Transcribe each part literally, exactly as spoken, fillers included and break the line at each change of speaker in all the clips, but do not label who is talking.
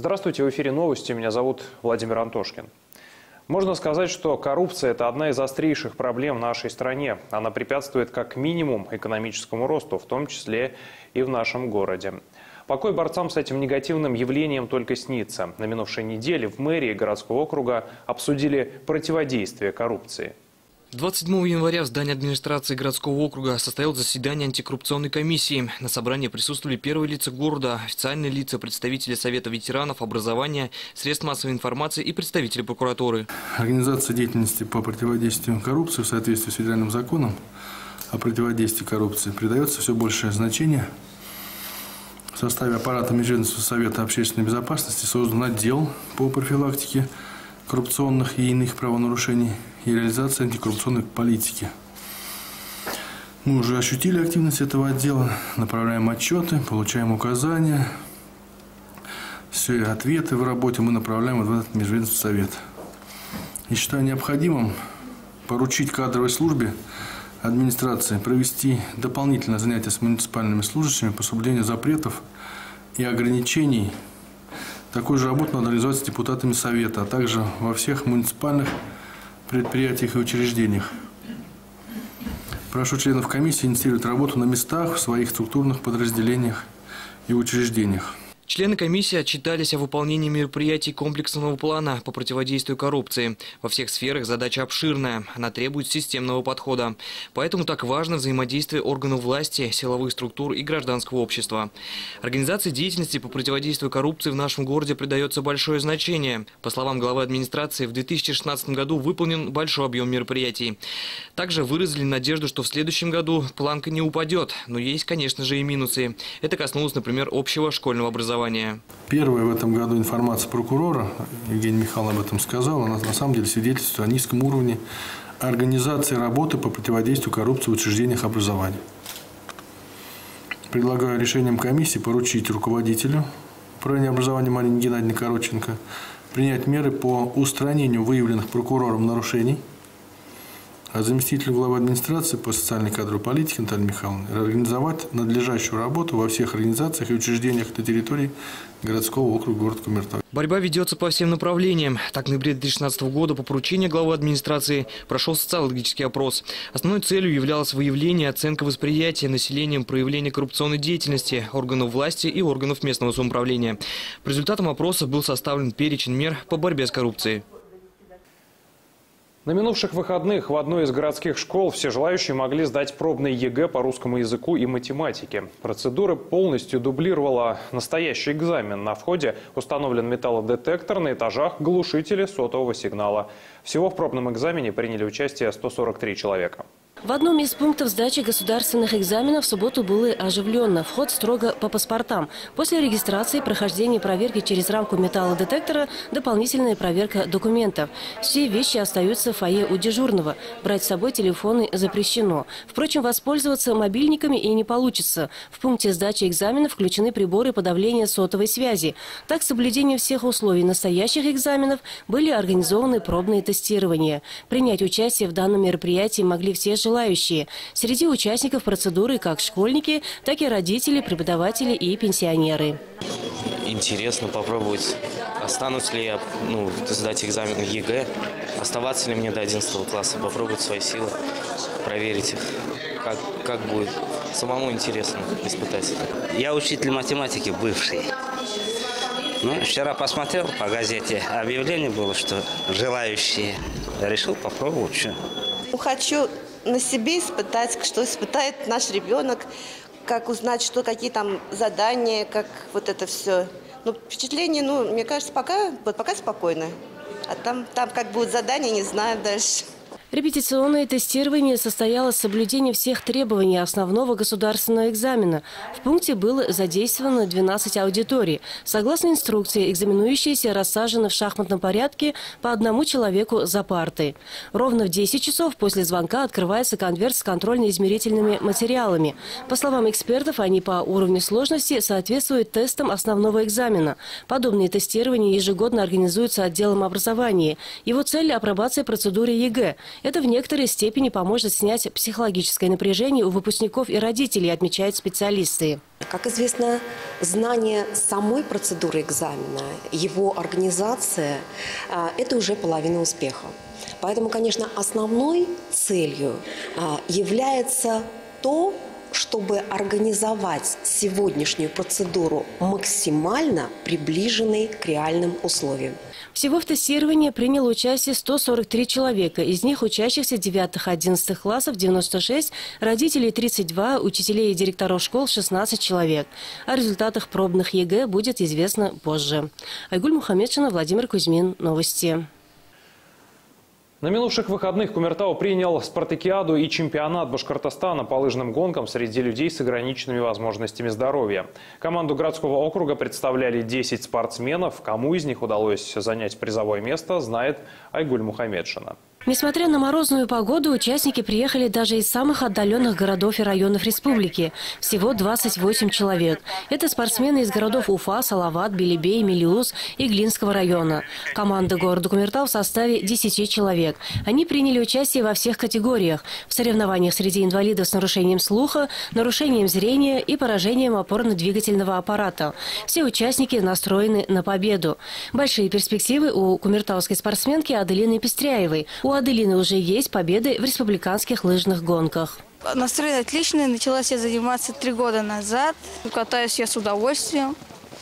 Здравствуйте, в эфире новости. Меня зовут Владимир Антошкин. Можно сказать, что коррупция – это одна из острейших проблем в нашей стране. Она препятствует как минимум экономическому росту, в том числе и в нашем городе. Покой борцам с этим негативным явлением только снится. На минувшей неделе в мэрии городского округа обсудили противодействие коррупции.
двадцать седьмого января в здании администрации городского округа состоялось заседание антикоррупционной комиссии. На собрании присутствовали первые лица города, официальные лица, представители Совета ветеранов, образования, средств массовой информации и представители прокуратуры.
Организация деятельности по противодействию коррупции в соответствии с федеральным законом о противодействии коррупции придается все большее значение. В составе аппарата Межведомственного совета общественной безопасности создан отдел по профилактике коррупционных и иных правонарушений и реализации антикоррупционной политики. Мы уже ощутили активность этого отдела, направляем отчеты, получаем указания. Все ответы в работе мы направляем в этот межведомственный совет. И считаю необходимым поручить кадровой службе администрации провести дополнительное занятие с муниципальными служащими по соблюдению запретов и ограничений. Такую же работу надо реализовать с депутатами Совета, а также во всех муниципальных предприятиях и учреждениях. Прошу членов комиссии инициировать работу на местах, в своих структурных подразделениях и учреждениях.
Члены комиссии отчитались о выполнении мероприятий комплексного плана по противодействию коррупции. Во всех сферах задача обширная, она требует системного подхода. Поэтому так важно взаимодействие органов власти, силовых структур и гражданского общества. Организации деятельности по противодействию коррупции в нашем городе придается большое значение. По словам главы администрации, в две тысячи шестнадцатом году выполнен большой объем мероприятий. Также выразили надежду, что в следующем году планка не упадет. Но есть, конечно же, и минусы. Это коснулось, например, общего школьного образования.
Первая в этом году информация прокурора, Евгения Михайловна об этом сказала, она на самом деле свидетельствует о низком уровне организации работы по противодействию коррупции в учреждениях образования. Предлагаю решением комиссии поручить руководителю управления образования Марине Геннадьевне Коротченко принять меры по устранению выявленных прокурором нарушений, а заместителю главы администрации по социальной кадровой политике Наталье Михайловне организовать надлежащую работу во всех организациях и учреждениях на территории городского округа города Кумертау.
Борьба ведется по всем направлениям. Так, в ноябре две тысячи шестнадцатого года по поручению главы администрации прошел социологический опрос. Основной целью являлось выявление и оценка восприятия населением проявления коррупционной деятельности органов власти и органов местного самоуправления. По результатам опроса был составлен перечень мер по борьбе с коррупцией.
На минувших выходных в одной из городских школ все желающие могли сдать пробный ЕГЭ по русскому языку и математике. Процедура полностью дублировала настоящий экзамен. На входе установлен металлодетектор, на этажах глушители сотового сигнала. Всего в пробном экзамене приняли участие сто сорок три человека.
В одном из пунктов сдачи государственных экзаменов в субботу было оживленно. Вход строго по паспортам. После регистрации, прохождения проверки через рамку металлодетектора, дополнительная проверка документов. Все вещи остаются в фойе у дежурного. Брать с собой телефоны запрещено. Впрочем, воспользоваться мобильниками и не получится. В пункте сдачи экзаменов включены приборы подавления сотовой связи. Так, с соблюдением всех условий настоящих экзаменов были организованы пробные тестирования. Принять участие в данном мероприятии могли все желающие. Среди участников процедуры как школьники, так и родители, преподаватели и пенсионеры.
Интересно попробовать, останусь ли я ну, сдать экзамен ЕГЭ, оставаться ли мне до одиннадцатого класса, попробовать свои силы, проверить их, как, как будет. Самому интересно испытать.
Я учитель математики бывший. Ну, вчера посмотрел по газете, объявление было, что желающие. Решил попробовать. Что.
Хочу на себе испытать, что испытает наш ребенок, как узнать, что какие там задания, как вот это все. Ну, впечатление, ну, мне кажется, пока, вот пока спокойно. А там, там как будут задания, не знаю дальше.
Репетиционное тестирование состоялось с соблюдением всех требований основного государственного экзамена. В пункте было задействовано двенадцать аудиторий. Согласно инструкции, экзаменующиеся рассажены в шахматном порядке по одному человеку за партой. Ровно в десять часов после звонка открывается конверт с контрольно-измерительными материалами. По словам экспертов, они по уровню сложности соответствуют тестам основного экзамена. Подобные тестирования ежегодно организуются отделом образования. Его цель – апробация процедуры ЕГЭ. Это в некоторой степени поможет снять психологическое напряжение у выпускников и родителей, отмечают специалисты.
Как известно, знание самой процедуры экзамена, его организация – это уже половина успеха. Поэтому, конечно, основной целью является то, чтобы организовать сегодняшнюю процедуру максимально приближенной к реальным условиям.
Всего в тестировании приняло участие сто сорок три человека. Из них учащихся девятых-одиннадцатых классов девяносто шесть, родителей тридцать два, учителей и директоров школ шестнадцать человек. О результатах пробных ЕГЭ будет известно позже. Айгуль Мухаммедшина, Владимир Кузьмин. Новости.
На минувших выходных Кумертау принял спартакиаду и чемпионат Башкортостана по лыжным гонкам среди людей с ограниченными возможностями здоровья. Команду городского округа представляли десять спортсменов. Кому из них удалось занять призовое место, знает Айгуль Мухаммедшина.
Несмотря на морозную погоду, участники приехали даже из самых отдаленных городов и районов республики. Всего двадцать восемь человек. Это спортсмены из городов Уфа, Салават, Белебей, Мелиус и Глинского района. Команда города Кумертау в составе десяти человек. Они приняли участие во всех категориях. В соревнованиях среди инвалидов с нарушением слуха, нарушением зрения и поражением опорно-двигательного аппарата. Все участники настроены на победу. Большие перспективы у кумертауской спортсменки Аделины Пестряевой. У Аделины уже есть победы в республиканских лыжных гонках.
Настроение отличное. Началась я заниматься три года назад. Катаюсь я с удовольствием.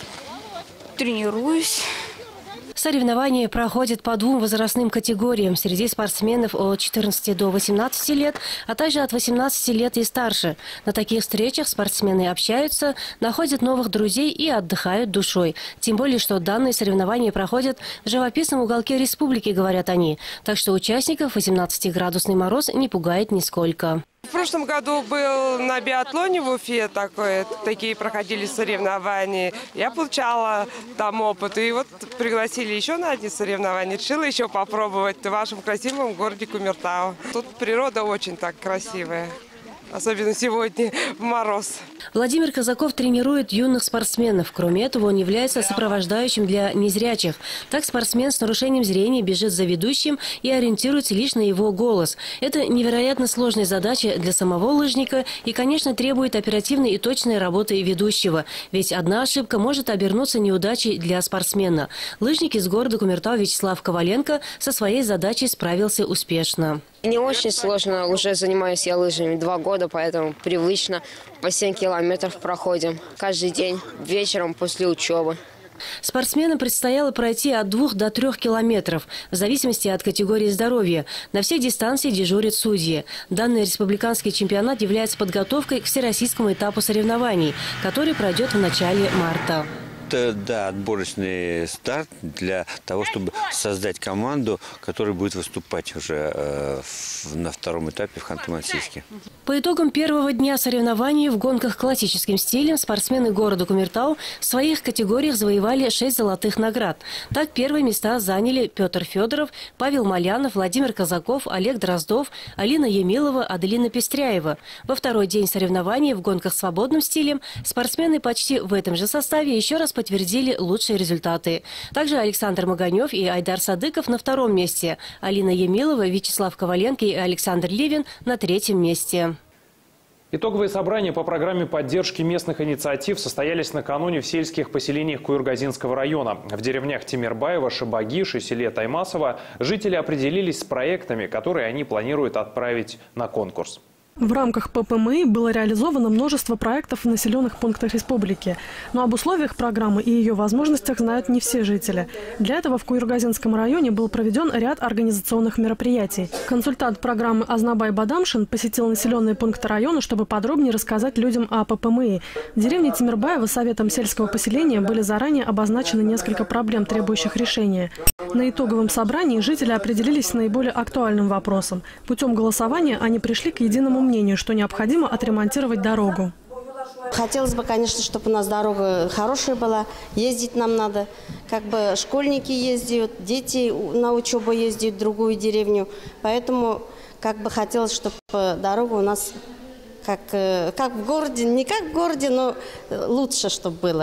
Тренируюсь.
Соревнования проходят по двум возрастным категориям среди спортсменов от четырнадцати до восемнадцати лет, а также от восемнадцати лет и старше. На таких встречах спортсмены общаются, находят новых друзей и отдыхают душой. Тем более, что данные соревнования проходят в живописном уголке республики, говорят они. Так что участников восемнадцатиградусный мороз не пугает нисколько.
В прошлом году был на биатлоне в Уфе, такое, такие проходили соревнования. Я получала там опыт. И вот пригласили еще на одни соревнования. Решила еще попробовать в вашем красивом городе Кумертау. Тут природа очень так красивая. Особенно сегодня в мороз.
Владимир Казаков тренирует юных спортсменов. Кроме этого, он является сопровождающим для незрячих. Так спортсмен с нарушением зрения бежит за ведущим и ориентируется лишь на его голос. Это невероятно сложная задача для самого лыжника и, конечно, требует оперативной и точной работы ведущего. Ведь одна ошибка может обернуться неудачей для спортсмена. Лыжник из города Кумертау Вячеслав Коваленко со своей задачей справился успешно.
Не очень сложно, уже занимаюсь я лыжами два года, поэтому привычно. По семь километров проходим каждый день, вечером после учебы.
Спортсменам предстояло пройти от двух до трех километров, в зависимости от категории здоровья. На всех дистанциях дежурят судьи. Данный республиканский чемпионат является подготовкой к всероссийскому этапу соревнований, который пройдет в начале марта.
Это, да, отборочный старт для того, чтобы создать команду, которая будет выступать уже э, в, на втором этапе в Ханты-Мансийске.
По итогам первого дня соревнований в гонках классическим стилем спортсмены города Кумертау в своих категориях завоевали шесть золотых наград. Так первые места заняли Петр Федоров, Павел Малянов, Владимир Казаков, Олег Дроздов, Алина Емилова, Аделина Пестряева. Во второй день соревнований в гонках свободным стилем спортсмены почти в этом же составе еще раз подтвердили лучшие результаты. Также Александр Маганев и Айдар Садыков на втором месте. Алина Емилова, Вячеслав Коваленко и Александр Левин на третьем месте.
Итоговые собрания по программе поддержки местных инициатив состоялись накануне в сельских поселениях Куюргазинского района. В деревнях Тимирбаево, Шибагиш и селе Таймасово жители определились с проектами, которые они планируют отправить на конкурс.
В рамках ППМИ было реализовано множество проектов в населенных пунктах республики. Но об условиях программы и ее возможностях знают не все жители. Для этого в Куюргазинском районе был проведен ряд организационных мероприятий. Консультант программы Азнабай Бадамшин посетил населенные пункты района, чтобы подробнее рассказать людям о ППМИ. В деревне Тимирбаево Советом сельского поселения были заранее обозначены несколько проблем, требующих решения. На итоговом собрании жители определились с наиболее актуальным вопросом. Путем голосования они пришли к единому мнению, что необходимо отремонтировать дорогу.
Хотелось бы, конечно, чтобы у нас дорога хорошая была, ездить нам надо. Как бы школьники ездят, дети на учебу ездят в другую деревню. Поэтому как бы хотелось, чтобы дорога у нас как, как в городе, не как в городе, но лучше, чтобы было.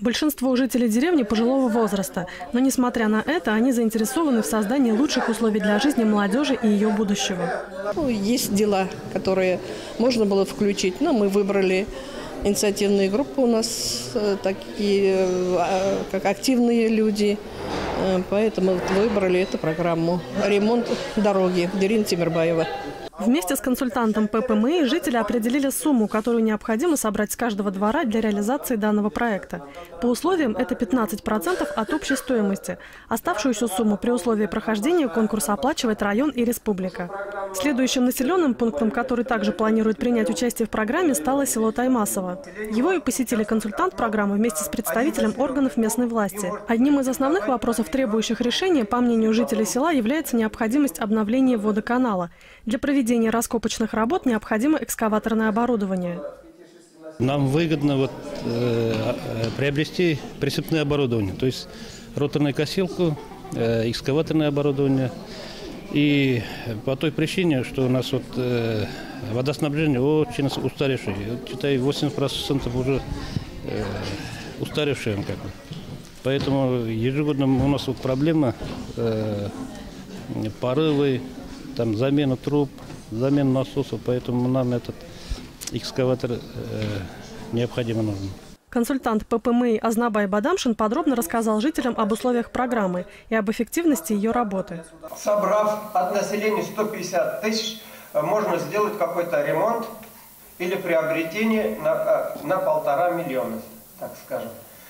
Большинство жителей деревни пожилого возраста, но несмотря на это, они заинтересованы в создании лучших условий для жизни молодежи и ее будущего.
Ну, есть дела, которые можно было включить, но мы выбрали инициативные группы у нас, такие как активные люди, поэтому выбрали эту программу «Ремонт дороги» в деревне Тимирбаева.
Вместе с консультантом ППМИ жители определили сумму, которую необходимо собрать с каждого двора для реализации данного проекта. По условиям это пятнадцать процентов от общей стоимости. Оставшуюся сумму при условии прохождения конкурса оплачивает район и республика. Следующим населенным пунктом, который также планирует принять участие в программе, стало село Таймасово. Его и посетили консультант программы вместе с представителем органов местной власти. Одним из основных вопросов, требующих решения, по мнению жителей села, является необходимость обновления водоканала. Для проведения раскопочных работ необходимо экскаваторное оборудование.
Нам выгодно вот, э, приобрести прицепное оборудование, то есть роторную косилку, э, экскаваторное оборудование. И по той причине, что у нас вот, э, водоснабжение очень устаревшее. Считай, восемьдесят процентов уже э, устаревшее. Как бы. Поэтому ежегодно у нас вот проблема э, порывы, там замена труб, замена насосов, поэтому нам этот экскаватор э, необходимо нужен.
Консультант ППМИ Азнабай Бадамшин подробно рассказал жителям об условиях программы и об эффективности ее работы.
Собрав от населения сто пятьдесят тысяч, можно сделать какой-то ремонт или приобретение на, на полтора миллиона, так скажем.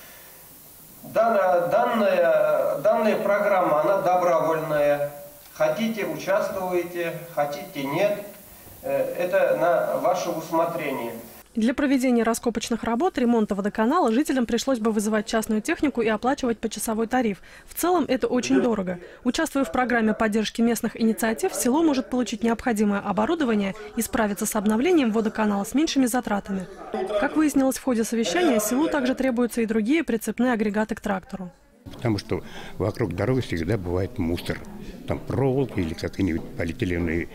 Данная, данная, данная программа, она добровольная. Хотите – участвуете, хотите – нет. Это на ваше усмотрение.
Для проведения раскопочных работ, ремонта водоканала жителям пришлось бы вызывать частную технику и оплачивать почасовой тариф. В целом это очень дорого. Участвуя в программе поддержки местных инициатив, село может получить необходимое оборудование и справиться с обновлением водоканала с меньшими затратами. Как выяснилось в ходе совещания, селу также требуются и другие прицепные агрегаты к трактору.
Потому что вокруг дороги всегда бывает мусор. Там проволоки или какие-нибудь полиэтиленовые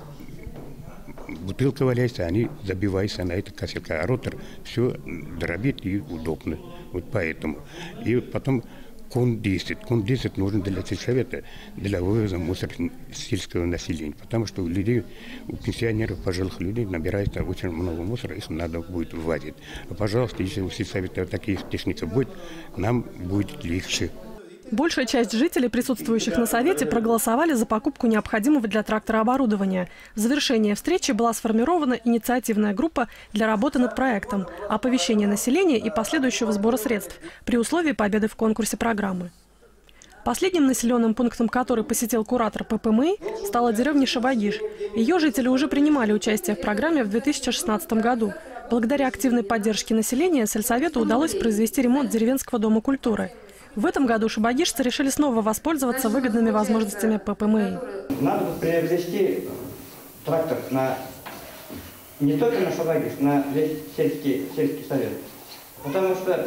бутылки валяются, они забиваются на это косилка. А ротор все дробит и удобно. Вот поэтому. И потом кун десять. кун десять нужен для сельсовета, для вывоза мусора сельского населения. Потому что у людей, у пенсионеров, пожилых людей набирается очень много мусора, их надо будет вывозить. А, пожалуйста, если у сельсовета таких техников будет, нам будет легче.
Большая часть жителей, присутствующих на совете, проголосовали за покупку необходимого для трактора оборудования. В завершение встречи была сформирована инициативная группа для работы над проектом, оповещения населения и последующего сбора средств при условии победы в конкурсе программы. Последним населенным пунктом, который посетил куратор ППМИ, стала деревня Шабагиш. Ее жители уже принимали участие в программе в две тысячи шестнадцатом году. Благодаря активной поддержке населения сельсовету удалось произвести ремонт деревенского дома культуры. В этом году шабагишцы решили снова воспользоваться выгодными возможностями ППМИ.
Надо приобрести трактор на, не только на Шабагиш, на весь сельский, сельский совет. Потому что,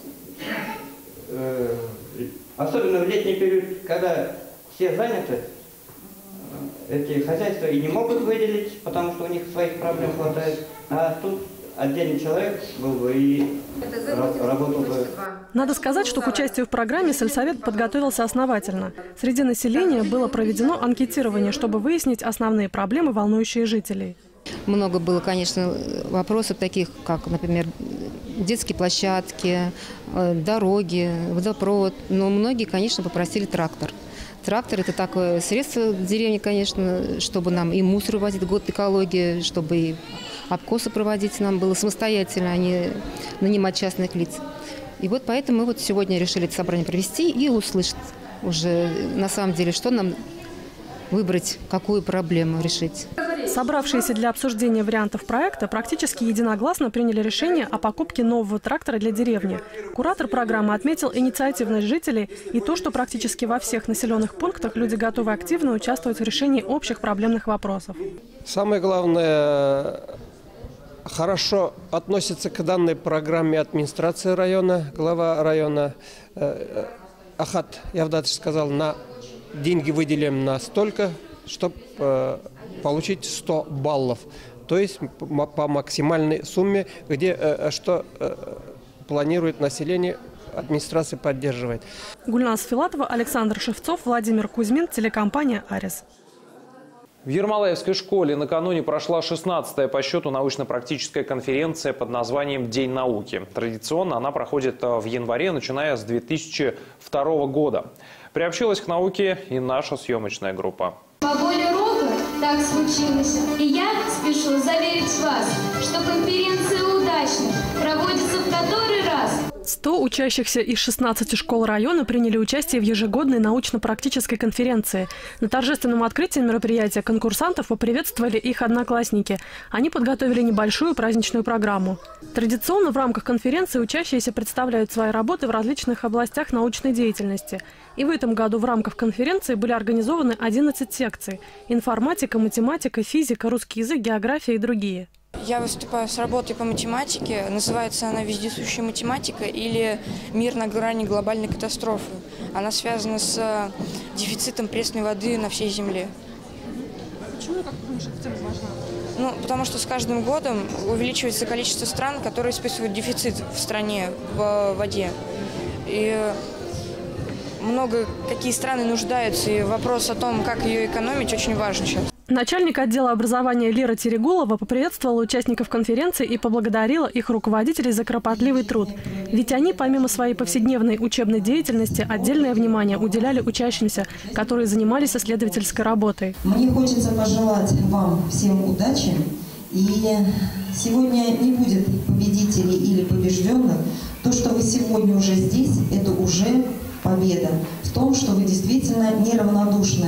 э, особенно в летний период, когда все заняты, эти хозяйства и не могут выделить, потому что у них своих проблем хватает. А тут отдельный человек был бы и работал бы.
Надо сказать, что к участию в программе сельсовет подготовился основательно. Среди населения было проведено анкетирование, чтобы выяснить основные проблемы, волнующие жителей.
Много было, конечно, вопросов таких, как, например, детские площадки, дороги, водопровод. Но многие, конечно, попросили трактор. Трактор – это такое средство в деревне, конечно, чтобы нам и мусор вывозить, год экологии, чтобы и обкосы проводить нам было самостоятельно, а не нанимать частных лиц. И вот поэтому мы вот сегодня решили это собрание провести и услышать уже на самом деле, что нам выбрать, какую проблему решить.
Собравшиеся для обсуждения вариантов проекта практически единогласно приняли решение о покупке нового трактора для деревни. Куратор программы отметил инициативность жителей и то, что практически во всех населенных пунктах люди готовы активно участвовать в решении общих проблемных вопросов.
Самое главное, хорошо относится к данной программе администрация района, глава района э, Ахат Явдатович сказал, на деньги выделим на столько, чтобы э, получить сто баллов, то есть по максимальной сумме, где э, что э, планирует население администрация поддерживает.
Гульнас Филатова, Александр Шевцов, Владимир Кузьмин, телекомпания «Арис».
В Ермолаевской школе накануне прошла шестнадцатая по счету научно-практическая конференция под названием «День науки». Традиционно она проходит в январе, начиная с две тысячи второго года. Приобщилась к науке и наша съемочная группа.
По воле Рога так случилось. И я спешу заверить вас, что конференция удачна, проводится в который раз.
сто учащихся из шестнадцати школ района приняли участие в ежегодной научно-практической конференции. На торжественном открытии мероприятия конкурсантов поприветствовали их одноклассники. Они подготовили небольшую праздничную программу. Традиционно в рамках конференции учащиеся представляют свои работы в различных областях научной деятельности. И в этом году в рамках конференции были организованы одиннадцать секций – информатика, математика, физика, русский язык, география и другие.
Я выступаю с работой по математике. Называется она «Вездесущая математика» или «Мир на грани глобальной катастрофы». Она связана с дефицитом пресной воды на всей Земле.
Почему, как думаешь, эта тема важна?
Ну, потому что с каждым годом увеличивается количество стран, которые испытывают дефицит в стране в воде. И много какие страны нуждаются, и вопрос о том, как ее экономить, очень важен сейчас.
Начальник отдела образования Лера Терегулова поприветствовала участников конференции и поблагодарила их руководителей за кропотливый труд. Ведь они, помимо своей повседневной учебной деятельности, отдельное внимание уделяли учащимся, которые занимались исследовательской работой.
Мне хочется пожелать вам всем удачи. И сегодня не будет победителей или побежденных. То, что вы сегодня уже здесь, это уже победа в том, что вы действительно неравнодушны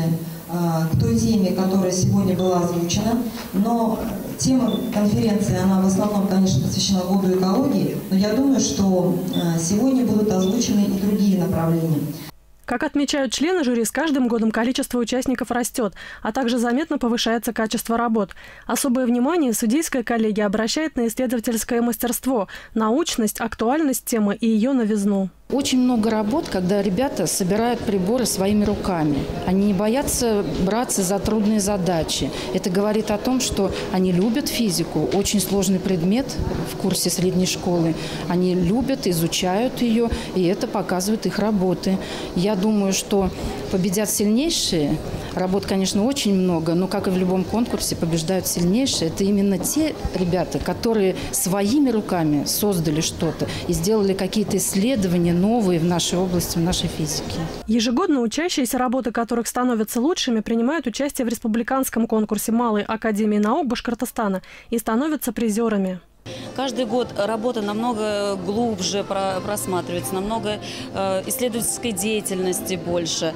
к той теме, которая сегодня была озвучена. Но тема конференции, она в основном, конечно, посвящена году экологии, но я думаю, что сегодня будут озвучены и другие направления.
Как отмечают члены жюри, с каждым годом количество участников растет, а также заметно повышается качество работ. Особое внимание судейская коллегия обращает на исследовательское мастерство, научность, актуальность темы и ее новизну.
Очень много работ, когда ребята собирают приборы своими руками. Они не боятся браться за трудные задачи. Это говорит о том, что они любят физику, очень сложный предмет в курсе средней школы. Они любят, изучают ее, и это показывают их работы. Я думаю, что победят сильнейшие. Работ, конечно, очень много, но, как и в любом конкурсе, побеждают сильнейшие. Это именно те ребята, которые своими руками создали что-то и сделали какие-то исследования новые в нашей области, в нашей физике.
Ежегодно учащиеся, работы которых становятся лучшими, принимают участие в республиканском конкурсе Малой академии наук Башкортостана и становятся призерами.
Каждый год работа намного глубже просматривается, намного исследовательской деятельности больше,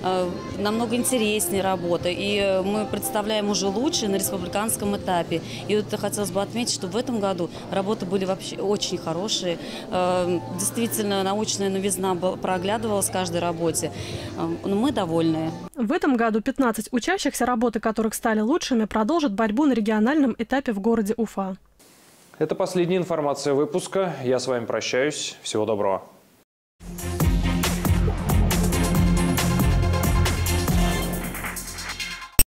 намного интереснее работа. И мы представляем уже лучше на республиканском этапе. И вот хотелось бы отметить, что в этом году работы были вообще очень хорошие. Действительно, научная новизна проглядывалась в каждой работе. Но мы довольны.
В этом году пятнадцать учащихся, работы которых стали лучшими, продолжат борьбу на региональном этапе в городе Уфа.
Это последняя информация выпуска. Я с вами прощаюсь. Всего доброго.